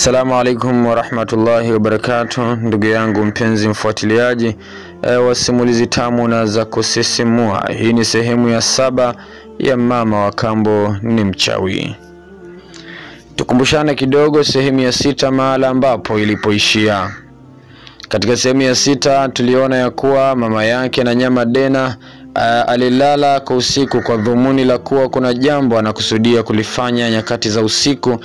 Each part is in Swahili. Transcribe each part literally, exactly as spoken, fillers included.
Assalamu alaikum wa rahmatullahi wa barakatuh. Ndugu yangu mpenzi mfuatiliaji e, wa simulizi tamu na za kusisimua. Hii ni sehemu ya saba ya Mama wa Kambo ni Mchawi. Tukumbushane kidogo sehemu ya sita mahala ambapo ilipoishia. Katika sehemu ya sita tuliona ya kuwa mama yake na Nyama Dena uh, alilala kwa usiku kwa dhumuni la kuwa kuna jambo anakusudia kulifanya nyakati za usiku.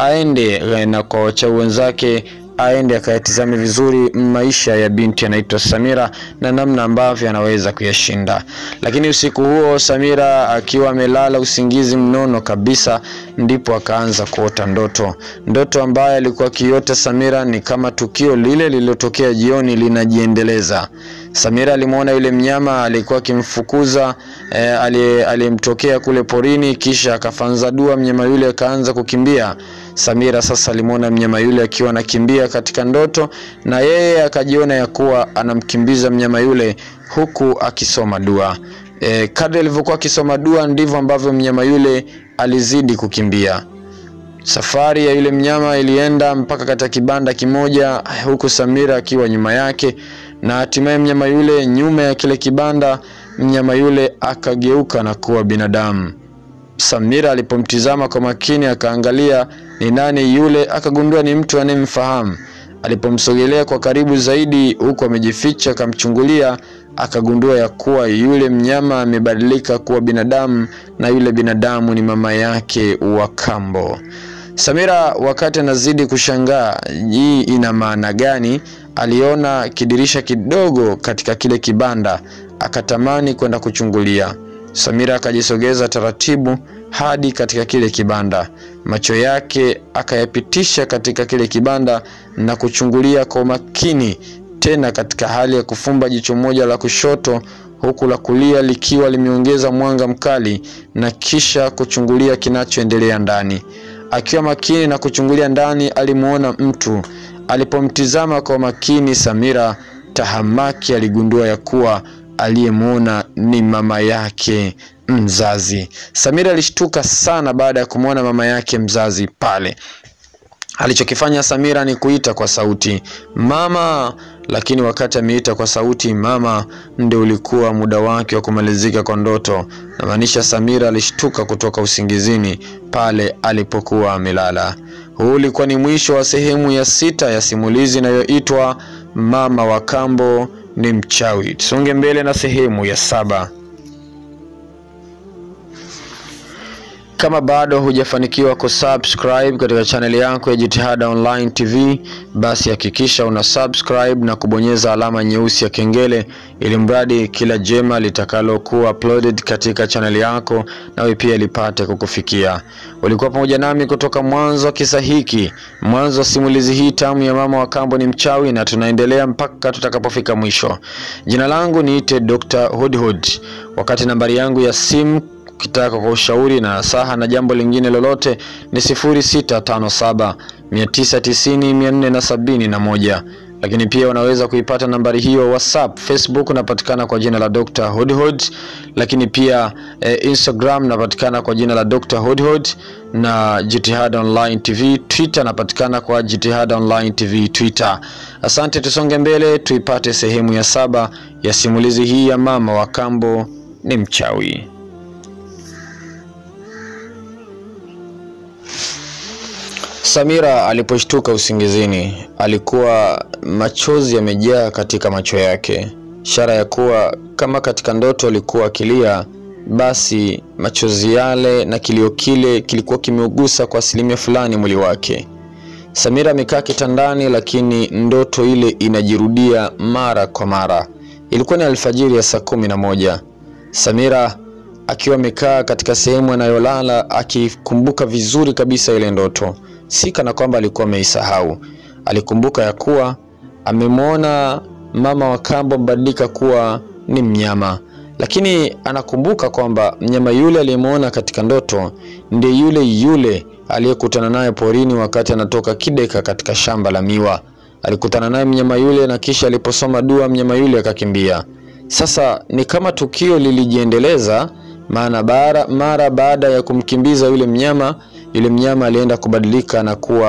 Aende na kwa wachawi wenzake, aende akayatizame vizuri maisha ya binti anaitwa Samira na namna ambavyo anaweza kuyashinda. Lakini usiku huo Samira akiwa amelala usingizi mnono kabisa, ndipo akaanza kuota ndoto. Ndoto ambayo alikuwa kiota Samira ni kama tukio lile lililotokea jioni linajiendeleza. Samira alimuona yule mnyama alikuwa akimfukuza e, aliyemtokea kule porini, kisha akafanza dua, mnyama yule akaanza kukimbia. Samira sasa alimuona mnyama yule akiwa anakimbia katika ndoto, na yeye akajiona ya kuwa anamkimbiza mnyama yule huku akisoma dua. E, kadri alivyokuwa akisoma dua ndivyo ambavyo mnyama yule alizidi kukimbia. Safari ya yule mnyama ilienda mpaka katika kibanda kimoja, huku Samira akiwa nyuma yake, na hatimaye mnyama yule nyuma ya kile kibanda, mnyama yule akageuka na kuwa binadamu. Samira alipomtizama kwa makini akaangalia ni nani yule, akagundua ni mtu anemfahamu. Alipomsogelea kwa karibu zaidi huko amejificha akamchungulia, akagundua ya kuwa yule mnyama amebadilika kuwa binadamu, na yule binadamu ni mama yake wa kambo. Samira wakati anazidi kushangaa hii ina maana gani, aliona kidirisha kidogo katika kile kibanda, akatamani kwenda kuchungulia. Samira akajisogeza taratibu hadi katika kile kibanda. Macho yake akayapitisha katika kile kibanda na kuchungulia kwa makini, tena katika hali ya kufumba jicho moja la kushoto huku la kulia likiwa limeongeza mwanga mkali, na kisha kuchungulia kinachoendelea ndani. Akiwa makini na kuchungulia ndani, alimuona mtu. Alipomtizama kwa makini Samira, tahamaki aligundua ya kuwa aliyemuona ni mama yake mzazi. Samira alishtuka sana baada ya kumuona mama yake mzazi pale. Alichokifanya Samira ni kuita kwa sauti, "Mama!" Lakini wakati ameita kwa sauti mama, ndio ulikuwa muda wake wa kumalizika kwa ndoto. Na maanisha Samira alishtuka kutoka usingizini pale alipokuwa amelala. Huu ulikuwa ni mwisho wa sehemu ya sita ya simulizi inayoitwa Mama wa Kambo ni Mchawi. Tusonge mbele na sehemu ya saba. Kama bado hujafanikiwa kusubscribe katika channel yako ya Jitihada Online T V, basi hakikisha una subscribe na kubonyeza alama nyeusi ya kengele, ili mradi kila jema litakalokuwa uploaded katika channel yako nawe pia lipate kukufikia. Ulikuwa pamoja nami kutoka mwanzo wa kisa hiki, mwanzo wa simulizi hii tamu ya Mama wa Kambo ni Mchawi, na tunaendelea mpaka tutakapofika mwisho. Jina langu niite Doctor Hudhud. Wakati nambari yangu ya simu kitaka kwa ushauri na nasaha na jambo lingine lolote ni sifuri sita tano saba tisa tisa zero nne saba moja. Lakini pia unaweza kuipata nambari hiyo WhatsApp, Facebook napatikana kwa jina la Doctor Hudhud, lakini pia e, Instagram napatikana kwa jina la Doctor Hudhud, na Jitihada Online T V Twitter napatikana kwa Jitihada Online T V Twitter. Asante, tusonge mbele tuipate sehemu ya saba ya simulizi hii ya Mama wa Kambo ni Mchawi. Samira aliposhtuka usingizini, alikuwa machozi yamejaa katika macho yake, ishara ya kuwa kama katika ndoto alikuwa akilia, basi machozi yale na kilio kile kilikuwa kimeugusa kwa asilimia fulani mwili wake. Samira amekaa kitandani, lakini ndoto ile inajirudia mara kwa mara. Ilikuwa ni alfajiri ya saa kumi na moja. Samira akiwa amekaa katika sehemu anayolala akikumbuka vizuri kabisa ile ndoto. Si kana kwamba alikuwa ameisahau. Alikumbuka ya kuwa amemwona mama wa kambo mbadilika kuwa ni mnyama, lakini anakumbuka kwamba mnyama yule aliyemwona katika ndoto ndiye yule yule aliyekutana naye porini wakati anatoka kideka katika shamba la miwa. Alikutana naye mnyama yule, na kisha aliposoma dua mnyama yule akakimbia. Sasa ni kama tukio lilijiendeleza, maana bara, mara baada ya kumkimbiza yule mnyama, yule mnyama alienda kubadilika na kuwa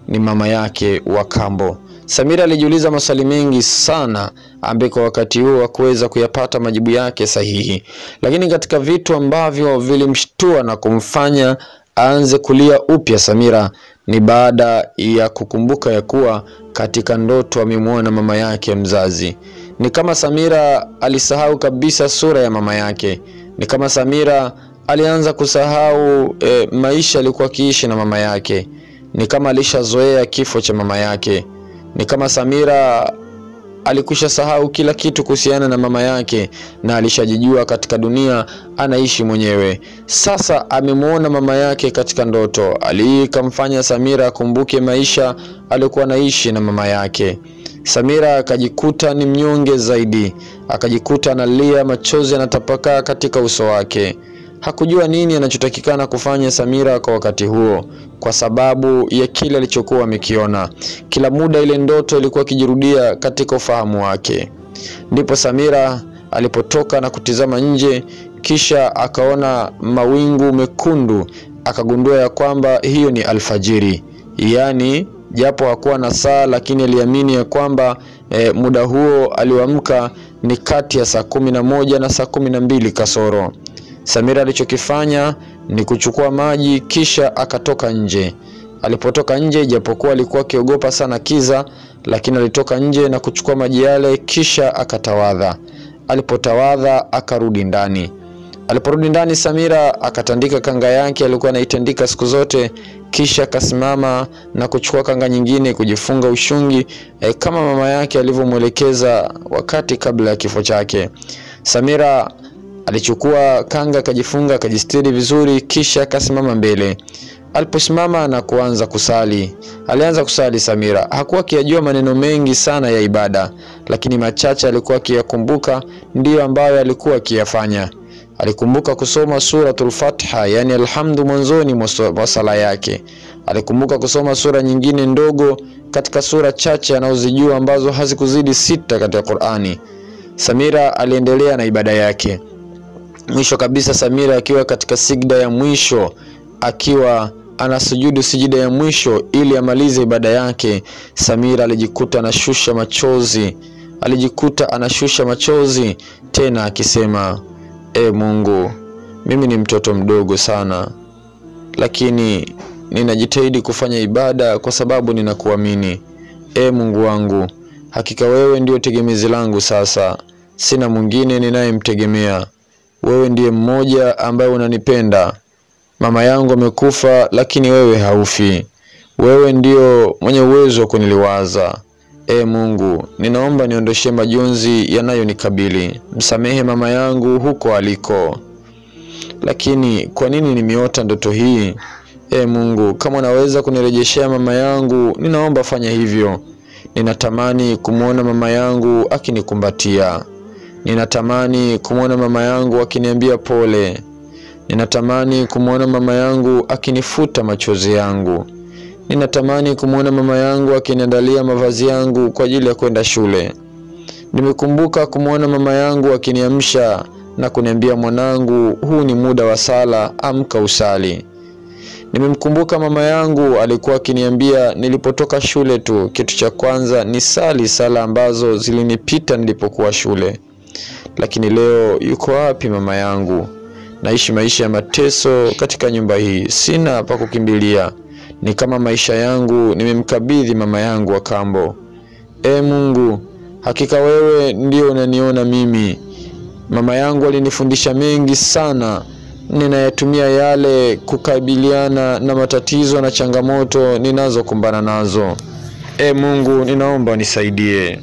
ni mama yake wa kambo. Samira alijiuliza maswali mengi sana ambako wakati huo hakuweza kuyapata majibu yake sahihi. Lakini katika vitu ambavyo vilimshtua na kumfanya aanze kulia upya Samira ni baada ya kukumbuka ya kuwa katika ndoto amemuona mama yake mzazi. Ni kama Samira alisahau kabisa sura ya mama yake. Ni kama Samira alianza kusahau e, maisha alikuwa akiishi na mama yake. Ni kama alishazoea kifo cha mama yake. Ni kama Samira alikusha sahau kila kitu kuhusiana na mama yake na alishajijua katika dunia anaishi mwenyewe. Sasa amemuona mama yake katika ndoto. Alikamfanya Samira akumbuke maisha alikuwa anaishi na mama yake. Samira akajikuta ni mnyonge zaidi, akajikuta analia, machozi yanatapakaa katika uso wake. Hakujua nini anachotakikana kufanya Samira kwa wakati huo, kwa sababu ya kile alichokuwa amekiona. Kila muda ile ndoto ilikuwa ikijirudia katika ufahamu wake. Ndipo Samira alipotoka na kutizama nje, kisha akaona mawingu mekundu, akagundua ya kwamba hiyo ni alfajiri. Yaani japo hakuwa na saa, lakini aliamini ya kwamba e, muda huo alioamka ni kati ya saa kumi na moja na saa kumi na mbili kasoro. Samira alichokifanya ni kuchukua maji kisha akatoka nje. Alipotoka nje, japokuwa alikuwa akiogopa sana kiza, lakini alitoka nje na kuchukua maji yale kisha akatawadha. Alipotawadha akarudi ndani. Aliporudi ndani, Samira akatandika kanga yake alikuwa anaitandika siku zote, kisha akasimama na kuchukua kanga nyingine kujifunga ushungi e, kama mama yake alivyomwelekeza wakati kabla ya kifo chake. Samira alichukua kanga akajifunga, akajistiri vizuri, kisha akasimama mbele. Aliposimama na kuanza kusali, alianza kusali Samira. Hakuwa akijua maneno mengi sana ya ibada, lakini machache alikuwa akiyakumbuka ndiyo ambayo alikuwa akiyafanya. Alikumbuka kusoma suratul Fatiha, yani alhamdu, mwanzoni mwa sala yake. Alikumbuka kusoma sura nyingine ndogo katika sura chache anazojua ambazo hazikuzidi sita katika Qur'ani. Samira aliendelea na ibada yake. Mwisho kabisa, Samira akiwa katika sijda ya mwisho, akiwa anasujudu sijida ya mwisho ili amalize ibada yake, Samira alijikuta anashusha machozi. Alijikuta anashusha machozi tena akisema, E Mungu, mimi ni mtoto mdogo sana, lakini ninajitahidi kufanya ibada kwa sababu ninakuamini. E Mungu wangu, hakika wewe ndio tegemezi langu sasa. Sina mwingine ninayemtegemea. Wewe ndiye mmoja ambaye unanipenda. Mama yangu amekufa, lakini wewe haufi. Wewe ndio mwenye uwezo kuniliwaza. E Mungu, ninaomba niondoshe majonzi yanayonikabili. Msamehe mama yangu huko aliko. Lakini kwa nini nimeota ndoto hii? E Mungu, kama unaweza kunirejeshea mama yangu, ninaomba fanya hivyo. Ninatamani kumuona mama yangu akinikumbatia. Ninatamani kumuona mama yangu akiniambia pole. Ninatamani kumuona mama yangu akinifuta machozi yangu. Ninatamani kumuona mama yangu akiniandalia mavazi yangu kwa ajili ya kwenda shule. Nimekumbuka kumuona mama yangu akiniamsha na kuniambia, mwanangu, huu ni muda wa sala, amka usali. Nimemkumbuka mama yangu alikuwa akiniambia nilipotoka shule tu, kitu cha kwanza ni sali sala ambazo zilinipita nilipokuwa shule. Lakini leo yuko wapi mama yangu? Naishi maisha ya mateso katika nyumba hii. Sina pa kukimbilia. Ni kama maisha yangu nimemkabidhi mama yangu wa kambo. E Mungu, hakika wewe ndio unaniona mimi. Mama yangu alinifundisha mengi sana. Ninayatumia yale kukabiliana na matatizo na changamoto ninazokumbana nazo. E Mungu, ninaomba nisaidie.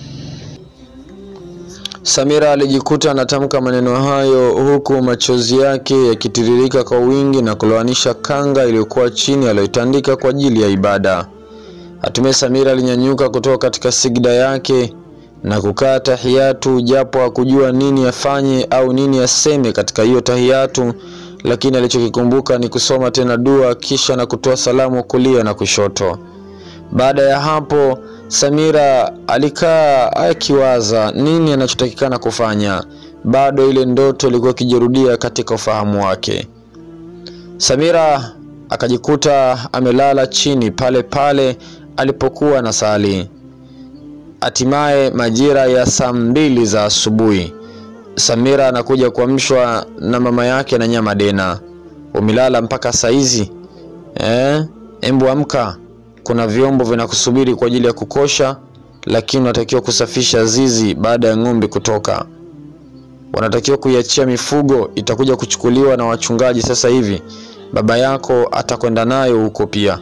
Samira alijikuta anatamka maneno hayo huku machozi yake yakitiririka kwa wingi na kulowanisha kanga iliyokuwa chini aliyotandika kwa ajili ya ibada. Hatimaye Samira alinyanyuka kutoka katika sijda yake na kukaa tahiyatu, japo hakujua nini afanye au nini aseme katika hiyo tahiyatu, lakini alichokikumbuka ni kusoma tena dua kisha na kutoa salamu kulia na kushoto. Baada ya hapo Samira alikaa akiwaza nini anachotakikana kufanya. Bado ile ndoto ilikuwa ikijirudia katika ufahamu wake. Samira akajikuta amelala chini pale pale alipokuwa na sali. Hatimaye majira ya saa mbili za asubuhi, Samira anakuja kuamshwa na mama yake na Nyamadena. Umelala mpaka saa hizi? Eh, embu amka. Kuna vyombo vinakusubiri kwa ajili ya kukosha, lakini unatakiwa kusafisha zizi baada ya ng'ombe kutoka. Wanatakiwa kuiachia mifugo, itakuja kuchukuliwa na wachungaji sasa hivi. Baba yako atakwenda nayo huko pia.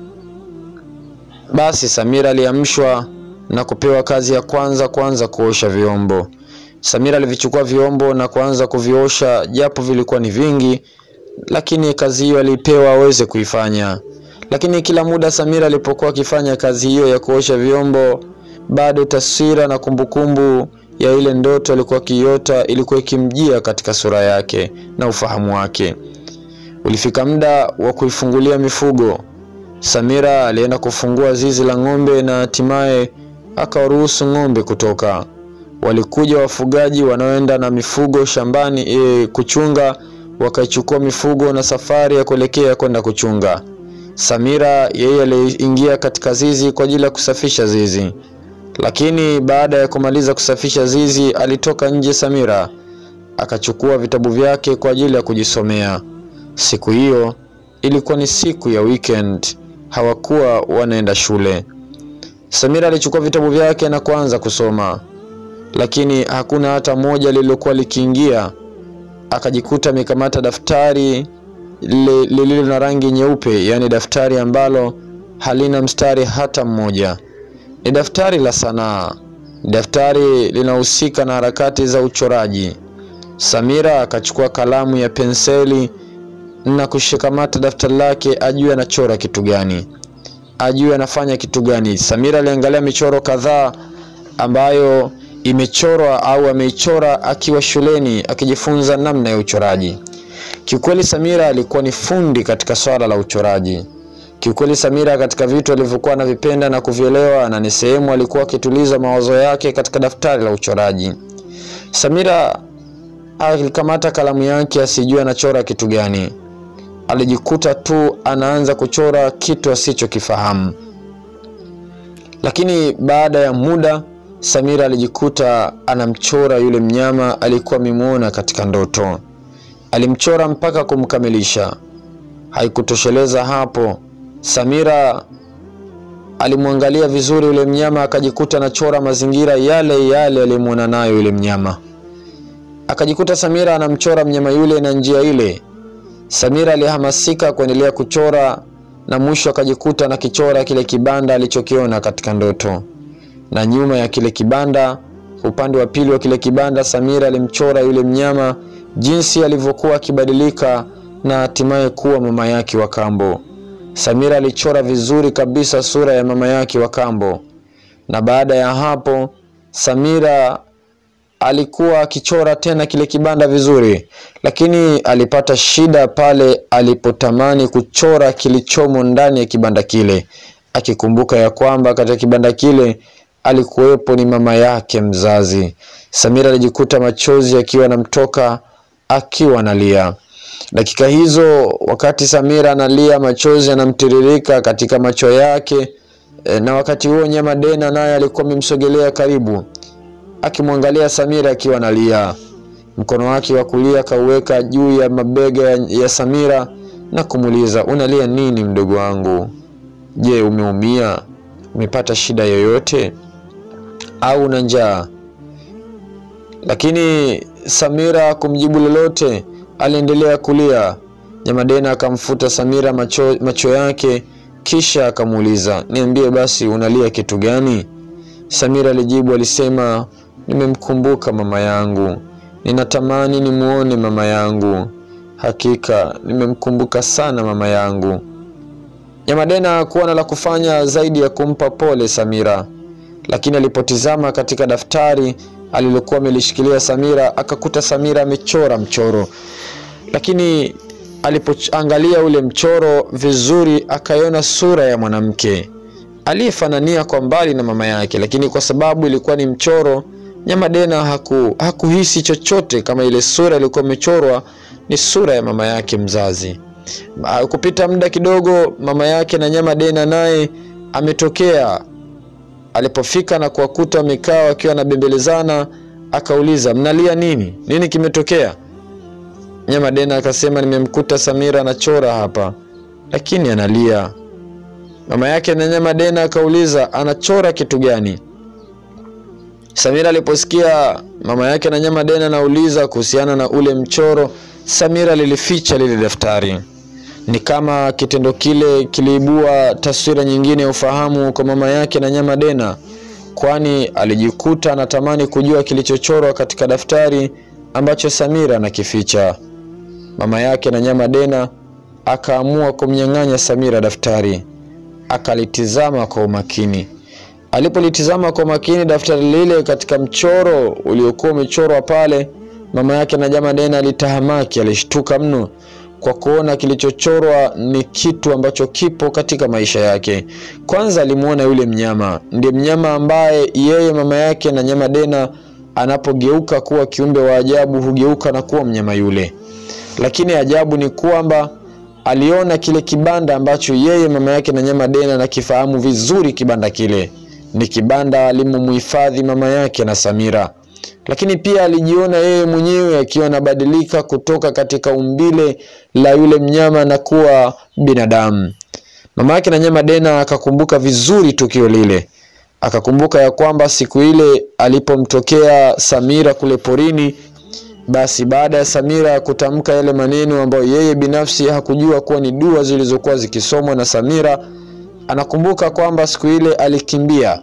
Basi Samira aliamshwa na kupewa kazi ya kwanza kwanza kuosha vyombo. Samira alivichukua vyombo na kuanza kuviosha, japo vilikuwa ni vingi, lakini kazi hiyo alipewa aweze kuifanya. Lakini kila muda Samira alipokuwa akifanya kazi hiyo ya kuosha vyombo, bado taswira na kumbukumbu ya ile ndoto alikuwa kiota ilikuwa ikimjia katika sura yake na ufahamu wake. Ulifika muda wa kuifungulia mifugo. Samira alienda kufungua zizi la ng'ombe na hatimaye akawaruhusu ng'ombe kutoka. Walikuja wafugaji wanaoenda na mifugo shambani e, kuchunga, wakaichukua mifugo na safari ya kuelekea kwenda kuchunga. Samira yeye aliingia katika zizi kwa ajili ya kusafisha zizi. Lakini baada ya kumaliza kusafisha zizi, alitoka nje Samira, akachukua vitabu vyake kwa ajili ya kujisomea. Siku hiyo ilikuwa ni siku ya weekend, hawakuwa wanaenda shule. Samira alichukua vitabu vyake na kuanza kusoma, lakini hakuna hata moja lililokuwa likiingia. Akajikuta amekamata daftari lililo na rangi nyeupe, yani daftari ambalo halina mstari hata mmoja. Ni daftari la sanaa, daftari linahusika na harakati za uchoraji. Samira akachukua kalamu ya penseli na kushikamata daftari lake, ajue anachora kitu gani, ajue anafanya kitu gani. Samira aliangalia michoro kadhaa ambayo imechorwa au ameichora akiwa shuleni akijifunza namna ya uchoraji. Kiukweli Samira alikuwa ni fundi katika swala la uchoraji. Kiukweli Samira katika vitu alivyokuwa anavipenda na kuvielewa, na ni sehemu alikuwa akituliza mawazo yake katika daftari la uchoraji. Samira alikamata kalamu yake asijue anachora kitu gani. Alijikuta tu anaanza kuchora kitu asichokifahamu. Lakini baada ya muda Samira alijikuta anamchora yule mnyama alikuwa amemuona katika ndoto. Alimchora mpaka kumkamilisha. Haikutosheleza hapo, Samira alimwangalia vizuri yule mnyama, akajikuta anachora mazingira yale yale aliyomuona nayo yule mnyama. Akajikuta Samira anamchora mnyama yule na njia ile. Samira alihamasika kuendelea kuchora na mwisho akajikuta na kichora kile kibanda alichokiona katika ndoto. Na nyuma ya kile kibanda, upande wa pili wa kile kibanda, Samira alimchora yule mnyama jinsi alivyokuwa akibadilika na hatimaye kuwa mama yake wa kambo. Samira alichora vizuri kabisa sura ya mama yake wa kambo. Na baada ya hapo Samira alikuwa akichora tena kile kibanda vizuri, lakini alipata shida pale alipotamani kuchora kilichomo ndani ya kibanda kile, akikumbuka ya kwamba katika kibanda kile alikuwepo ni mama yake mzazi. Samira alijikuta machozi akiwa yanamtoka, akiwa analia. Dakika hizo wakati Samira analia, machozi yanamtiririka katika macho yake, e, na wakati huo Nyamadena naye alikuwa amemsogelea karibu akimwangalia Samira akiwa analia. Mkono wake wa kulia kauweka juu ya mabega ya, ya Samira na kumuuliza, unalia nini mdogo wangu? Je, umeumia? Umepata shida yoyote? Au una njaa? Lakini Samira kumjibu lolote, aliendelea kulia. Nyamadena akamfuta Samira macho, macho yake, kisha akamuuliza, niambie basi unalia kitu gani? Samira alijibu, alisema, nimemkumbuka mama yangu. Ninatamani nimuone mama yangu. Hakika nimemkumbuka sana mama yangu. Nyamadena hakuwa na la kufanya zaidi ya kumpa pole Samira. Lakini alipotizama katika daftari alilokuwa amelishikilia Samira, akakuta Samira amechora mchoro. Lakini alipoangalia ule mchoro vizuri, akaiona sura ya mwanamke aliyefanania kwa mbali na mama yake. Lakini kwa sababu ilikuwa ni mchoro, Nyamadena haku hakuhisi chochote kama ile sura ilikuwa imechorwa ni sura ya mama yake mzazi. Kupita muda kidogo, mama yake na Nyama Dena naye ametokea. Alipofika na kuwakuta wamekaa wakiwa na bembelezana, akauliza, mnalia nini? Nini kimetokea? Nyama Dena akasema, nimemkuta Samira anachora hapa, lakini analia. Mama yake na Nyama Dena akauliza, anachora kitu gani? Samira aliposikia mama yake na Nyama Dena anauliza kuhusiana na ule mchoro, Samira lilificha lile daftari. Ni kama kitendo kile kiliibua taswira nyingine ya ufahamu kwa mama yake na Nyama Dena, kwani alijikuta anatamani kujua kilichochorwa katika daftari ambacho Samira anakificha. Mama yake na Nyama Dena akaamua kumnyang'anya Samira daftari. Akalitizama kwa umakini. Alipolitizama kwa makini daftari lile katika mchoro uliokuwa umechorwa pale, mama yake na Nyama Dena alitahamaki, alishtuka mno kwa kuona kilichochorwa ni kitu ambacho kipo katika maisha yake. Kwanza alimuona yule mnyama, ndiye mnyama ambaye yeye mama yake na Nyama Dena anapogeuka kuwa kiumbe wa ajabu hugeuka na kuwa mnyama yule. Lakini ajabu ni kwamba aliona kile kibanda ambacho yeye mama yake na Nyama Dena anakifahamu vizuri. Kibanda kile ni kibanda alimuhifadhi mama yake na Samira. Lakini pia alijiona yeye mwenyewe akiwa anabadilika kutoka katika umbile la yule mnyama na kuwa binadamu. Mama yake na Nyama Dena akakumbuka vizuri tukio lile. Akakumbuka ya kwamba siku ile alipomtokea Samira kule porini, basi baada ya Samira kutamka yale maneno ambayo yeye binafsi hakujua kuwa ni dua zilizokuwa zikisomwa na Samira, anakumbuka kwamba siku ile alikimbia.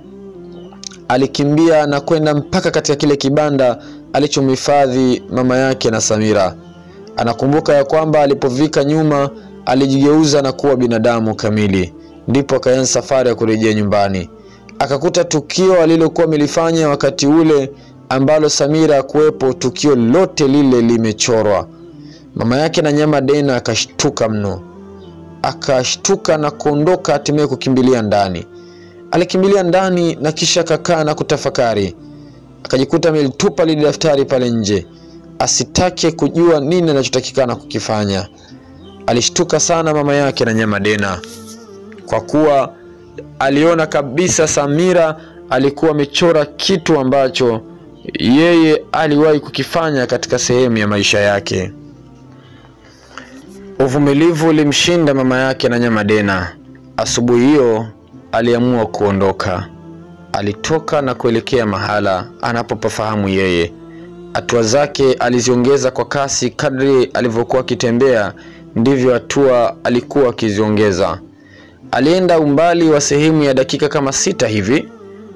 Alikimbia na kwenda mpaka katika kile kibanda alichomhifadhi mama yake na Samira. Anakumbuka ya kwamba alipofika nyuma alijigeuza na kuwa binadamu kamili. Ndipo akaanza safari ya kurejea nyumbani. Akakuta tukio alilokuwa amelifanya wakati ule ambalo Samira kuwepo, tukio lote lile limechorwa. Mama yake na Nyama Dena akashtuka mno. Akashtuka na kuondoka, hatimaye kukimbilia ndani. Alikimbilia ndani na kisha kakaa na kutafakari. Akajikuta amelitupa lile daftari pale nje, asitake kujua nini anachotakikana kukifanya. Alishtuka sana mama yake na Nyama Dena, kwa kuwa aliona kabisa Samira alikuwa amechora kitu ambacho yeye aliwahi kukifanya katika sehemu ya maisha yake. Uvumilivu ulimshinda mama yake na Nyama Dena. Asubuhi hiyo aliamua kuondoka. Alitoka na kuelekea mahala anapopafahamu yeye. Hatua zake aliziongeza kwa kasi. Kadri alivyokuwa akitembea ndivyo hatua alikuwa akiziongeza. Alienda umbali wa sehemu ya dakika kama sita hivi.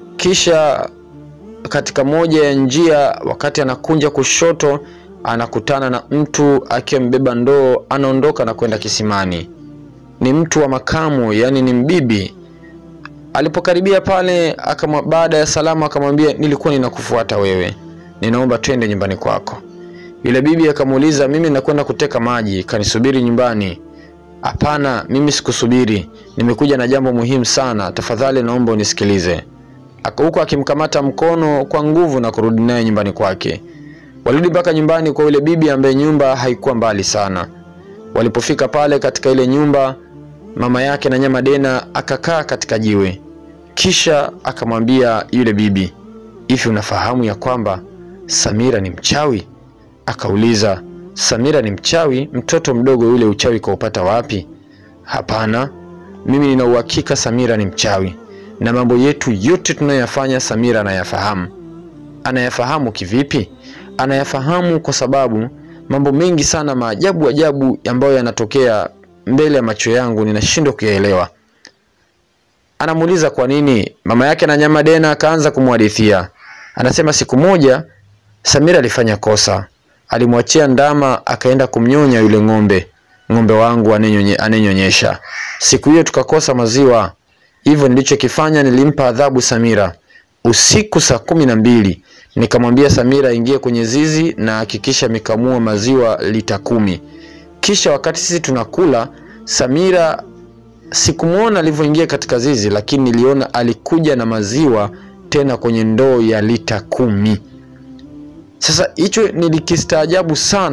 Kisha katika moja ya njia, wakati anakunja kushoto, anakutana na mtu akiwa mbeba ndoo, anaondoka na kwenda kisimani. Ni mtu wa makamu, yani ni mbibi. Alipokaribia pale, akama baada ya salamu akamwambia, nilikuwa ninakufuata wewe, ninaomba twende nyumbani kwako. Yule bibi akamuuliza, mimi nakwenda kuteka maji, kanisubiri nyumbani? Hapana, mimi sikusubiri, nimekuja na jambo muhimu sana, tafadhali naomba unisikilize. Huko akimkamata mkono kwa nguvu na kurudi naye nyumbani kwake. Walirudi mpaka nyumbani kwa yule bibi ambaye nyumba haikuwa mbali sana. Walipofika pale katika ile nyumba, mama yake na Nyama Dena akakaa katika jiwe. Kisha akamwambia yule bibi, hivi unafahamu ya kwamba Samira ni mchawi? Akauliza, Samira ni mchawi? Mtoto mdogo yule, uchawi kaupata wapi? Hapana, mimi nina uhakika Samira ni mchawi, na mambo yetu yote tunayofanya Samira anayafahamu. Anayafahamu kivipi? Anayafahamu kwa sababu mambo mengi sana maajabu ajabu ambayo yanatokea mbele ya macho yangu ninashindwa kuyaelewa. Anamuuliza kwa nini. Mama yake na Nyama Dena akaanza kumhadithia. Anasema siku moja Samira alifanya kosa. Alimwachia ndama akaenda kumnyonya yule ng'ombe. Ng'ombe wangu anenyonyesha. Siku hiyo tukakosa maziwa. Hivyo nilichokifanya, nilimpa adhabu Samira. Usiku saa kumi na mbili nikamwambia Samira ingie kwenye zizi na hakikisha mikamua maziwa lita kumi. Kisha wakati sisi tunakula, Samira sikumuona alivyoingia katika zizi, lakini niliona alikuja na maziwa tena kwenye ndoo ya lita kumi. Sasa hicho nilikistaajabu sana,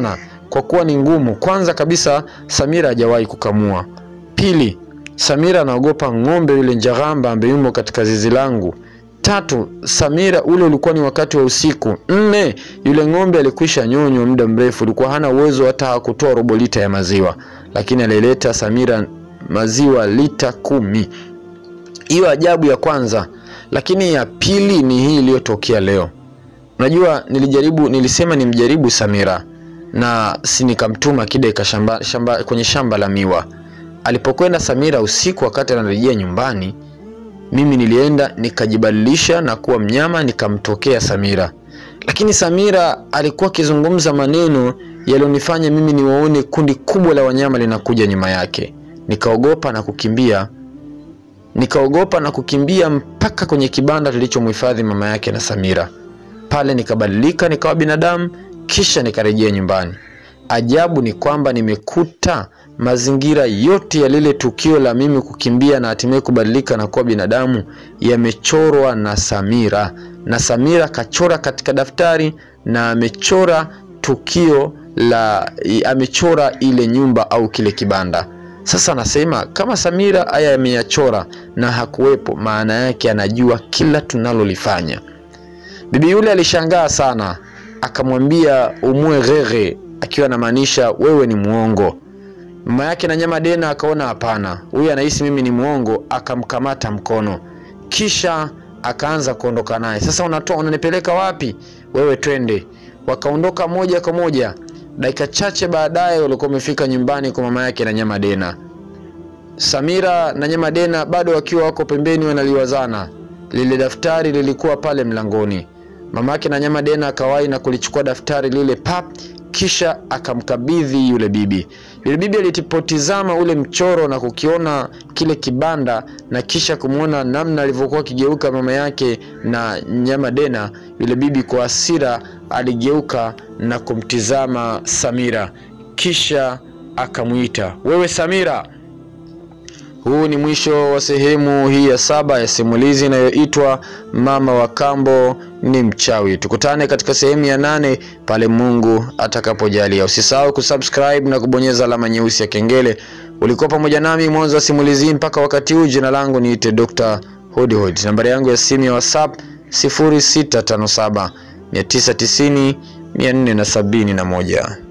kwa kuwa ni ngumu. Kwanza kabisa Samira hajawahi kukamua. Pili, Samira anaogopa ng'ombe yule njagamba ambaye yumo katika zizi langu. Tatu, Samira ule ulikuwa ni wakati wa usiku. Nne, yule ng'ombe alikwisha nyonywa muda mrefu, ulikuwa hana uwezo hata kutoa robo lita ya maziwa, lakini alileta Samira maziwa lita kumi. Hiyo ajabu ya kwanza. Lakini ya pili ni hii iliyotokea leo. Unajua nilijaribu nilisema nimjaribu Samira na si nikamtuma kideka shamba, shamba kwenye shamba la miwa. Alipokwenda Samira usiku wakati anarejea nyumbani, mimi nilienda nikajibadilisha na kuwa mnyama nikamtokea Samira. Lakini Samira alikuwa akizungumza maneno yalionifanya mimi niwaone kundi kubwa la wanyama linakuja nyuma yake. Nikaogopa na kukimbia. Nikaogopa na kukimbia mpaka kwenye kibanda kilichomhifadhi mama yake na Samira. Pale nikabadilika nikawa binadamu, kisha nikarejea nyumbani. Ajabu ni kwamba nimekuta mazingira yote ya lile tukio la mimi kukimbia na hatimaye kubadilika na kuwa binadamu yamechorwa na Samira. Na Samira kachora katika daftari na amechora tukio la amechora ile nyumba au kile kibanda. Sasa nasema kama Samira haya ameyachora na hakuwepo, maana yake anajua kila tunalolifanya. Bibi yule alishangaa sana, akamwambia umwe gege, akiwa anamaanisha wewe ni muongo. Mama yake na Nyama Dena akaona hapana, huyu anahisi mimi ni muongo, akamkamata mkono. Kisha akaanza kuondoka naye. Sasa unatoa unanipeleka wapi? Wewe twende. Wakaondoka moja kwa moja. Dakika chache baadaye walikuwa wamefika nyumbani kwa mama yake na Nyama Dena. Samira na Nyama Dena bado wakiwa wako pembeni wanaliwazana. Lile daftari lilikuwa pale mlangoni. Mama yake na Nyama Dena akawahi na kulichukua daftari lile pap, kisha akamkabidhi yule bibi. Yule bibi alitipotizama ule mchoro na kukiona kile kibanda na kisha kumuona namna alivyokuwa kigeuka mama yake na Nyama Dena. Yule bibi kwa hasira aligeuka na kumtizama Samira, kisha akamuita, wewe Samira. Huu ni mwisho wa sehemu hii ya saba ya simulizi inayoitwa Mama wa Kambo ni Mchawi. Tukutane katika sehemu ya nane pale Mungu atakapojalia. Usisahau kusubscribe na kubonyeza alama nyeusi ya kengele. Ulikuwa pamoja nami mwanzo wa simulizi mpaka wakati huu. Jina langu niite Doctor Hodihod. Nambari yangu ya simu ya WhatsApp sifuri sita tano saba tisa tisa nne nne saba moja.